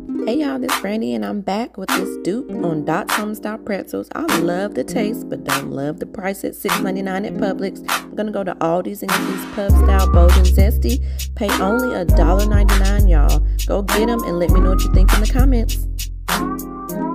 Hey y'all, this Brandy and I'm back with this dupe on Dot's Homestyle Pretzels. I love the taste, but don't love the price at $6.99 at Publix. I'm gonna go to Aldi's and get these pub style bold and zesty. Pay only $1.99, y'all. Go get them and let me know what you think in the comments.